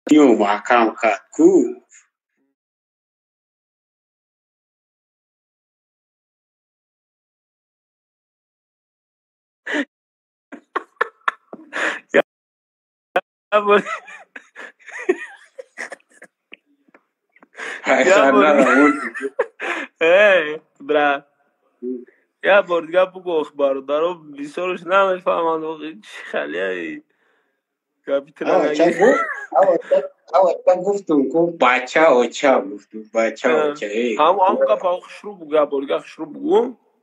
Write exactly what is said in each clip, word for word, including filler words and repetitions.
نیو محکم کرد کو Ya bol حیثر bol نرمون Hey bra Ya bol دیگه بگو اخبارو دارو بیسارش نمیفهمن خیلی کاپیتان آه چه نگی گفت آه آه چه گفتم کو بچه اوچه گفتم بچه اوچه ای هم هم کپا خشرو بگو یا بول دیگه خشرو بگو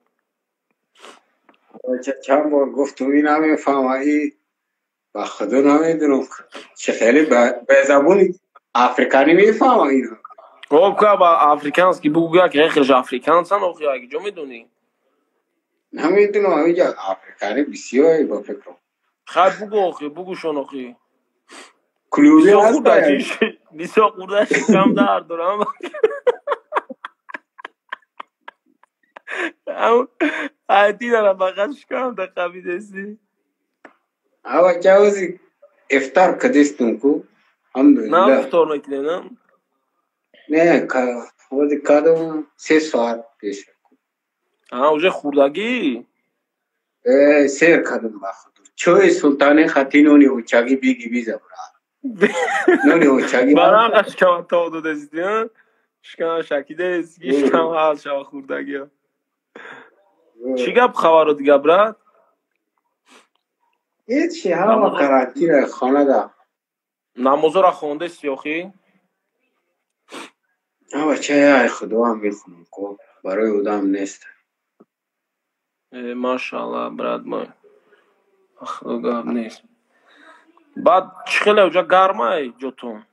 چه چند بار گفتم این نمیفهمه ای و خدا نمیدونم چه خیلی به زبون افریقانی میفهمه اینا خب که با افریکانسکی بگو که خیلی افریکانسن او خیلی اگه جو میدونی نمیدونم اینجا افریقانی بسیاری با فکرم خب بگو اخی بگو شون اخی کلوبی بیسا هست خورده یعنی چیش بیسا خورده شکم در دارم هم حدی دارم بقید شکم در قبی دستی آه چه وزی افطار کدستم کو نه الحمدلله افطار میکنم نه که وزی کدوم سه ساعت پیش ها اوجه خوردگی اه، سیر کدوم بخدا چوی سلطانی خطی نونی اوچاگی بیگی بیزا برا نونی اوچاگی برای هست هم شکم تا دو دستی ها شکم شکی دستی شکم هست شما خوردگی ها چی گب خبر دیگه برد هیچی همه کرانتین خانه دا نمازو را خونده سیاخی همه چه ای خدا هم میخونم کو برای اودام نیست ماشاءالله برد ما خدا گاب نیست بعد چخیله اوجا گرمه ای جوتون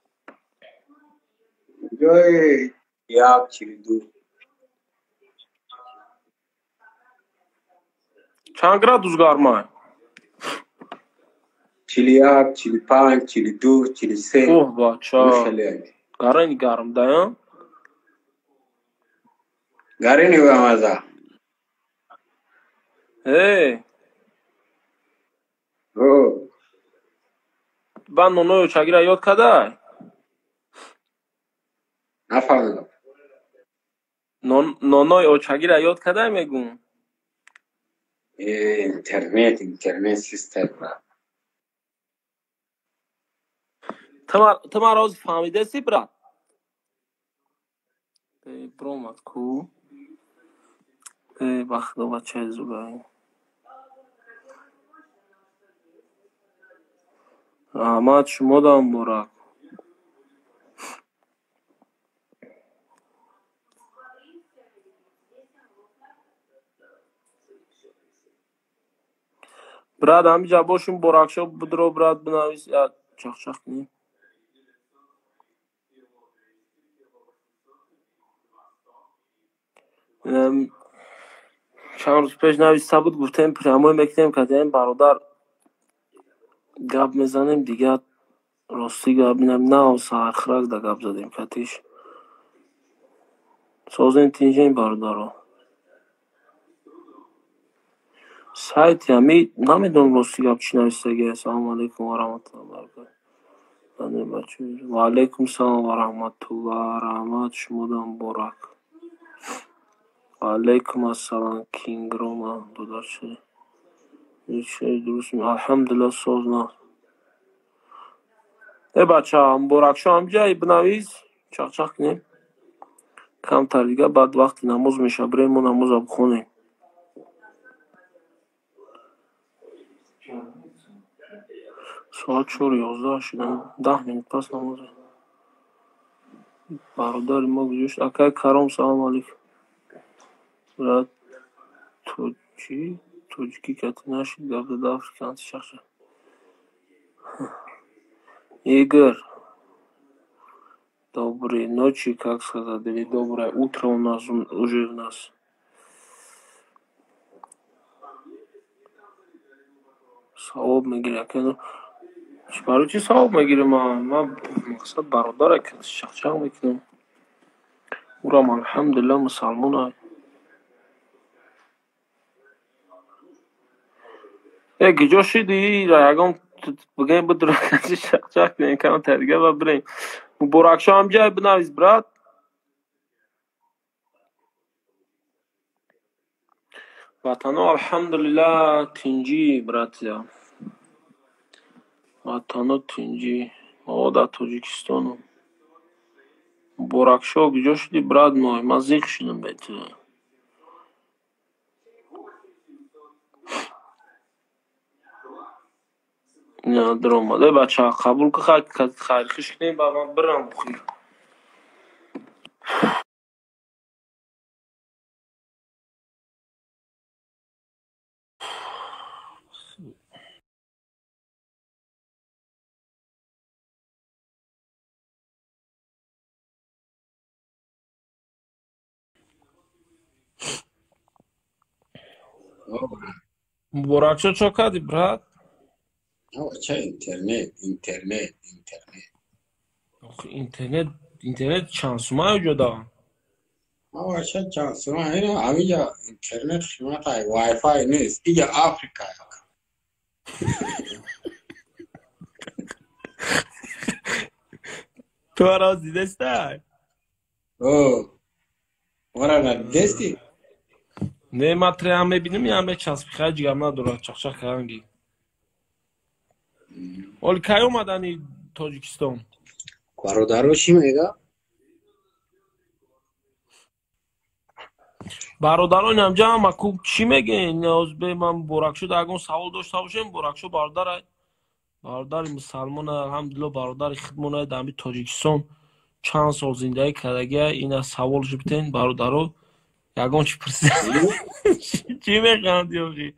جای یاب چیلی دو چند گرادوس گرمه ای چیلی یاب چیلی پانچ چیلی دو چیلی سه اوه بچه خیلی همی گرنی گرم دایم گاری نیو امازا ای او بعد نونوی اوچاگی را یاد کده نفهمیدم نونوی اوچاگی را یاد کده میگون اینترنت اینترنت سیستم تو ما روز فهمیده سی برد ای برومت کو ای بخدا بچه زوگایی احمد شما دام برک برد همینجا باشیم برکشا بدرو برد بنویس یا چخ چخ کنیم چند روز پیش نویسته بود گفتیم پریاموی میکنیم که این برادر گپ میزنیم دیگه راستی گپ بینم نه و ساعت خرک ده گپ زدیم کتیش سازین تینجه این برادر رو سایت همی نمیدونم راستی گپ چی نویسته گه السلام علیکم و رحمت الله برکت و علیکم سلام و رحمت الله و رحمت شما دام برک و علیکم السلام کینگ روما دادر شده هیچ درست می الحمدلله ساز نه ای بچه هم برکشو همجایی بنویس چخ چخ کنیم کمتر دیگه بعد وقتی نماز میشه بریم و نماز رو بخونیم ساعت چهار یازده شدن ده منت پس نماز برادر ما گذاشت اکای کرام سلام علیکم براد تو چی؟ توجکی کتی نشید گفت داده افریکانسی شخص Игорь, доброй ночи, как сказать, или доброе утро у нас уже у нас. Savab میگیره که برای چی savab میگیره ما ما مقصد برادره که شخشق میکنم او را الحمدلله مسلمان های یکی جا شدی را یکم بگیم بدرو کسی شق شق کنیم کنم تدیگه و بریم براکشو هم جای بنویز برات وطنو الحمدلله تینجی برات یا وطنو تینجی او در توجیکستانو براکشو کجا شدی برات مای من زیق شدم بیت نه در اومده بچه ها قبول که خیلی خیلی خیش کنیم با من برم بخیر براکشو چو کردی برات آه چه اینترنت اینترنت اینترنت اینترنت اینترنت شانسومه جدا آه چه چانسومه اینا همینجا اینترنت خیمت های وای فای نیست اینجا آفریقا تو راز دیده سтай اوه ورا ندستی نه ما ترام میبینیم یا همه چسب خیلی جیگرم نداره چخ چخ کردنگی ولی کی اومدنی تاجیکستان برادرو چی میگه برادران هم جمع مکوب چی میگه نیاز به من براکشو درگون سوال داشته باشیم براکشو برادر برادر مسلمان الحمدلله برادر خدمونه دمی تاجیکستان چند سال زندگی کردگی اینا سوالش بتین برادرو یگان چی پرسید چی میگن آخی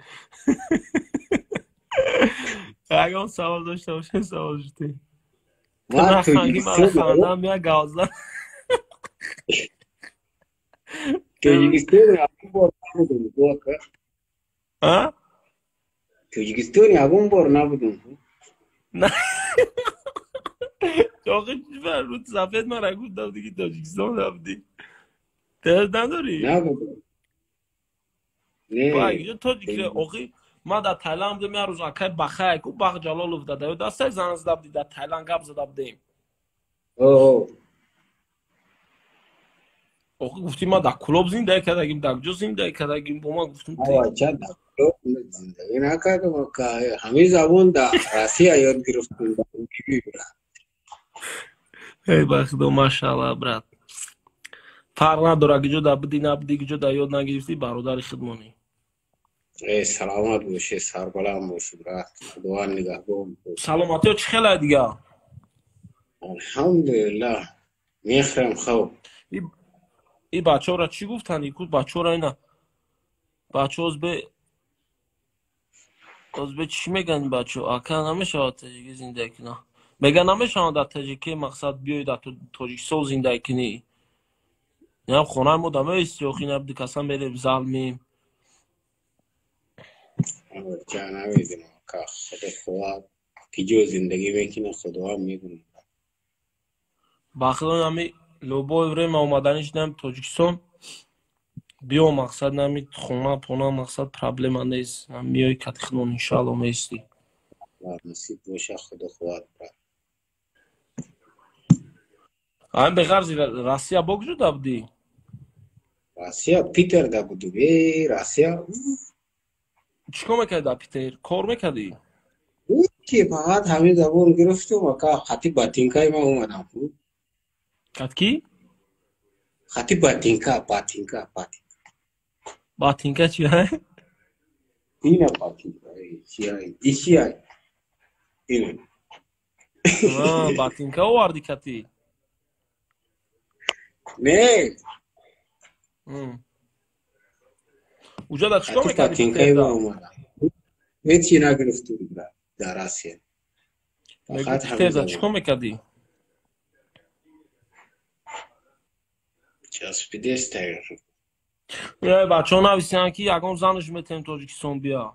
یگان سوال داشته باشیم سوالش بتین من خانگی من خواندم یا گازدن توجیکستان اون بار نبودم تو ها توجیکستان اون بار نبودم نه آخه چی بر رو سفید من رگو داد دیگه تاجیکستان نبودی دل نداری نبودم با نه اینجا تاجیکستان آخه ما در تایلند بودم یه روز اکای بخه کو بخ جلالوف داده دسته زن از دادی در تایلند گپ زده بودیم اوه آخه گفتی ما در کلوب زندگی کردیم در کجا زندگی کردیم با ما گفتم آه چه در کلوب زندگی نکردم که همه زبان در راسیه یاد گرفتم در بیبی برا ای بخدا ماشاءالله برات فرق نداره کجا در بودی نبودی کجا در یاد نگرفتی برادر خدمانی ای سلامت باشه سربلند باشه برات خدا نگهدار سلامتی ها چه خیلی دیگه الحمدلله میخرم خوب ای بچه ها را چی گفتن ای کود بچه ها را اینا بچه ها از به از به چی میگن بچه ها اکن نمیشه تاجیکی زندگی کنه میگن نمیشه در تاجیکی مقصد بیایی در تاجیکستان زندگی کنی نه خونه ما دمه استیاخی نبودی کسان بریم ظلمیم چه نمیدونم که خدا خدا کجا زندگی میکنه خدا هم میدونه بخدا نمی لوبا ابراهیم اومدنش نمی تاجیکستان بیا مقصد نمی خونه پونه مقصد پرابلم نیست میای کتخنون انشالله میستی نصیب باشه خدا خدا برات هم به غرض راسیا بگذار دابدی راسیه پیتر دا بودو بی راسیه چیکار میکردی در پیتر کار میکردی که فقط همین زبان گرفتم و که خطی باتینکای ما اومدم کت کی خطی باتینکا باتینکا باتینکا باتینکا چی های اینه باتینکا چی های ایشی های اینه آه باتینکا واردی کتی نه اوجا در چیکار خطی میکردی باتینکای پیتر ما دا اومدم هیچی نگرفتم در راسیه میگو فقط پیتر همین دا چیکار زبان میکردی چسبیده استایر یه بچه ها نویسیدن که یکم زنش میتونیم تاجیکستان بیا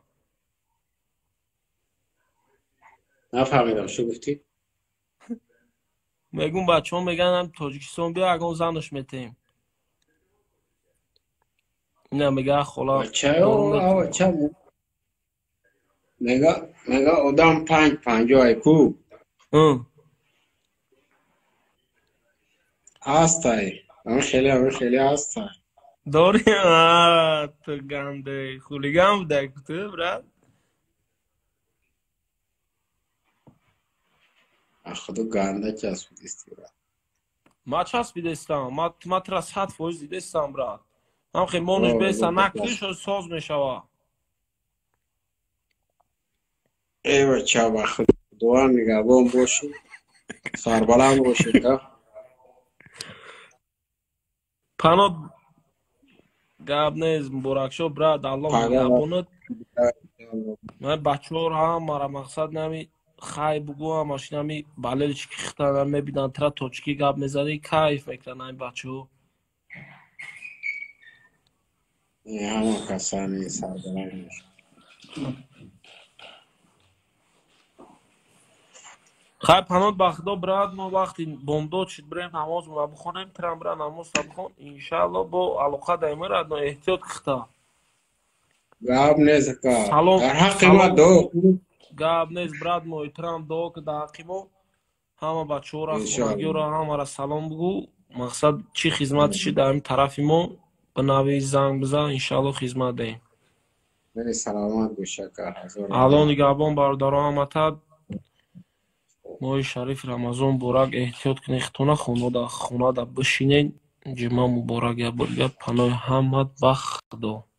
نفهمیدم شو گفتی میگون بچه ها میگن هم تاجیکستان بیا یکم زنش میتونیم اینه میگه خلا بچه دارو ها میتونیم بچه ها میگه میگه آدم پنج پنجاه کو اه هستای اون خیلی اون خیلی هستای داری آه تو گنده خولیگم بوده که تو براد خودو گنده چسبید استیرا ما چسبیده استم ما ما ترا صد فویز دیده استم براد هم خیلی مونش اوه بیسا گفت نکلیش بس و ساز میشوه ای بچه با خود دوان نگهبان باشی سربلند باشی تا پناه گاب نیز براکشو براد الله پگاه نگهبانت من بچه ها رو هم مرا مقصد نمی خای بگو هم ماشین همی بله چی که خیختن هم میبینن ترا توچکی گاب میزنی کایف میکنن این بچه ها این همه کسانی سربلند باشی خای پناه بخدا براد ما وقتی بومداد شد بریم نماز ما بخونیم ترام برا نماز تا بخون انشالله با علاقه دائمه را احتیاط کختا گاب نیست که سلام در حق ما سلام دو گاب نیز براد ما احترام دو که در حقی ما همه بچه ها را خونگی انشاءالله را همه را سلام بگو مقصد چی خدمتشی در این طرفی ما به نوی زنگ بزن انشالله خدمت دهیم بری سلامت بشه که حضور الان الله نگهبان بردارا آمد ماه شریف رمضان بورک احتیاط کنی خونه خونه دا خونه دا بشینین جمعه مبارک یا برگرد پناه همت بخت دو